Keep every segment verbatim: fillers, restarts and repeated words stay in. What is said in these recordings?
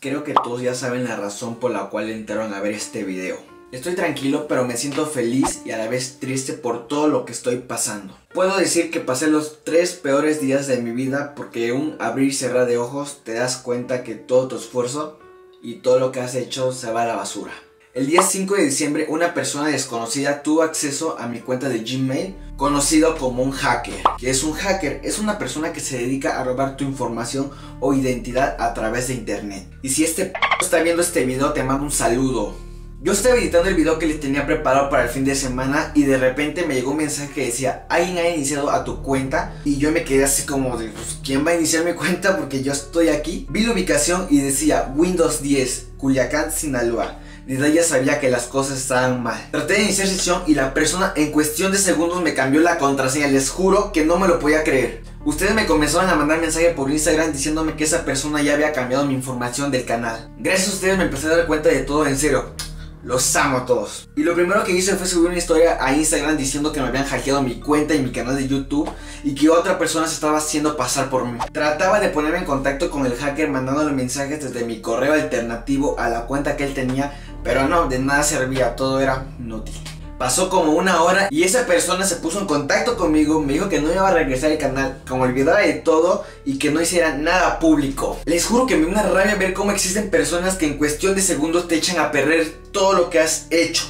Creo que todos ya saben la razón por la cual entraron a ver este video. Estoy tranquilo, pero me siento feliz y a la vez triste por todo lo que estoy pasando. Puedo decir que pasé los tres peores días de mi vida porque un abrir y cerrar de ojos te das cuenta que todo tu esfuerzo y todo lo que has hecho se va a la basura. El día cinco de diciembre una persona desconocida tuvo acceso a mi cuenta de Gmail, conocido como un hacker. ¿Qué es un hacker? Es una persona que se dedica a robar tu información o identidad a través de internet. Y si este p*** está viendo este video, te mando un saludo. Yo estaba editando el video que les tenía preparado para el fin de semana y de repente me llegó un mensaje que decía: alguien ha iniciado a tu cuenta. Y yo me quedé así como de, pues, ¿quién va a iniciar mi cuenta? Porque yo estoy aquí. Vi la ubicación y decía Windows diez, Culiacán, Sinaloa. Desde ahí ya sabía que las cosas estaban mal. Traté de iniciar sesión y la persona en cuestión de segundos me cambió la contraseña. Les juro que no me lo podía creer. Ustedes me comenzaron a mandar mensaje por Instagram diciéndome que esa persona ya había cambiado mi información del canal. Gracias a ustedes me empecé a dar cuenta de todo, en serio. Los amo a todos. Y lo primero que hice fue subir una historia a Instagram diciendo que me habían hackeado mi cuenta y mi canal de YouTube y que otra persona se estaba haciendo pasar por mí. Trataba de ponerme en contacto con el hacker mandándole mensajes desde mi correo alternativo a la cuenta que él tenía, pero no, de nada servía, todo era inútil. Pasó como una hora y esa persona se puso en contacto conmigo, me dijo que no iba a regresar al canal, que me olvidara de todo y que no hiciera nada público. Les juro que me da una rabia ver cómo existen personas que en cuestión de segundos te echan a perder todo lo que has hecho.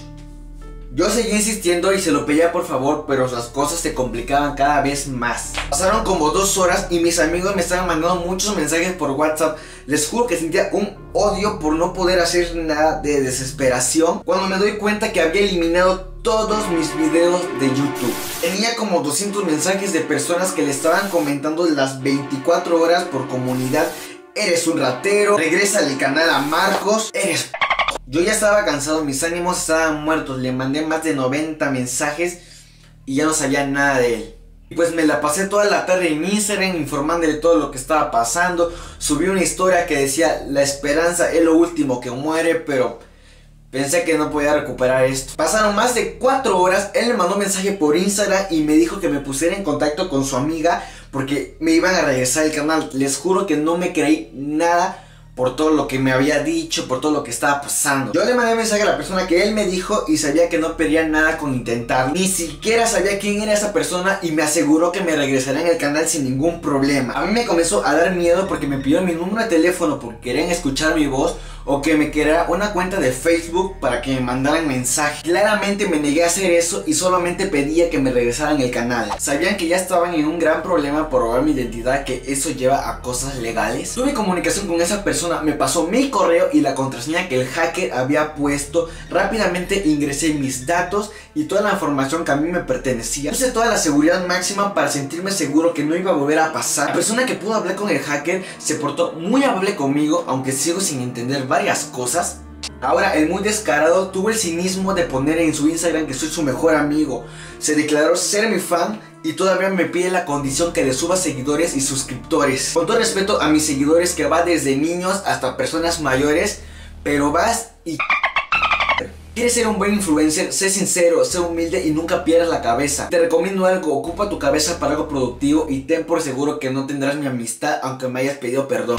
Yo seguí insistiendo y se lo pedía por favor, pero las cosas se complicaban cada vez más. Pasaron como dos horas y mis amigos me estaban mandando muchos mensajes por WhatsApp. Les juro que sentía un odio por no poder hacer nada, de desesperación, cuando me doy cuenta que había eliminado todos mis videos de YouTube. Tenía como doscientos mensajes de personas que le estaban comentando las veinticuatro horas por comunidad: eres un ratero, regresa al canal a Marcos, eres p***. Yo ya estaba cansado, mis ánimos estaban muertos, le mandé más de noventa mensajes y ya no sabía nada de él. Y pues me la pasé toda la tarde en Instagram informándole todo lo que estaba pasando. Subí una historia que decía: la esperanza es lo último que muere, pero pensé que no podía recuperar esto. Pasaron más de cuatro horas, él me mandó un mensaje por Instagram y me dijo que me pusiera en contacto con su amiga porque me iban a regresar al canal. Les juro que no me creí nada por todo lo que me había dicho, por todo lo que estaba pasando. Yo le mandé un mensaje a la persona que él me dijo y sabía que no perdía nada con intentar. Ni siquiera sabía quién era esa persona y me aseguró que me regresaría en el canal sin ningún problema. A mí me comenzó a dar miedo porque me pidió mi número de teléfono porque querían escuchar mi voz, o que me creara una cuenta de Facebook para que me mandaran mensajes. Claramente me negué a hacer eso y solamente pedía que me regresaran el canal. Sabían que ya estaban en un gran problema por robar mi identidad, que eso lleva a cosas legales. Tuve comunicación con esa persona, me pasó mi correo y la contraseña que el hacker había puesto. Rápidamente ingresé mis datos y toda la información que a mí me pertenecía. Puse toda la seguridad máxima para sentirme seguro que no iba a volver a pasar. La persona que pudo hablar con el hacker se portó muy amable conmigo, aunque sigo sin entender varias cosas. Ahora el muy descarado tuvo el cinismo de poner en su Instagram que soy su mejor amigo. Se declaró ser mi fan y todavía me pide la condición que le suba seguidores y suscriptores. Con todo respeto a mis seguidores, que va desde niños hasta personas mayores, pero vas y... ¿Quieres ser un buen influencer? Sé sincero, sé humilde y nunca pierdas la cabeza. Te recomiendo algo: ocupa tu cabeza para algo productivo y ten por seguro que no tendrás mi amistad aunque me hayas pedido perdón.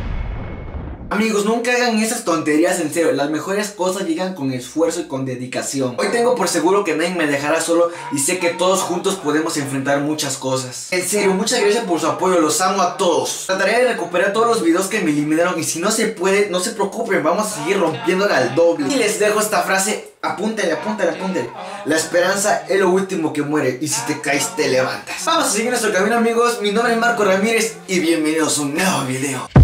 Amigos, nunca hagan esas tonterías, en serio. Las mejores cosas llegan con esfuerzo y con dedicación. Hoy tengo por seguro que nadie me dejará solo y sé que todos juntos podemos enfrentar muchas cosas. En serio, muchas gracias por su apoyo, los amo a todos. Trataré de recuperar todos los videos que me eliminaron y si no se puede, no se preocupen, vamos a seguir rompiéndola al doble. Y les dejo esta frase, apúntale, apúntale, apúntale: la esperanza es lo último que muere y si te caes te levantas. Vamos a seguir nuestro camino, amigos. Mi nombre es Marco Ramírez y bienvenidos a un nuevo video.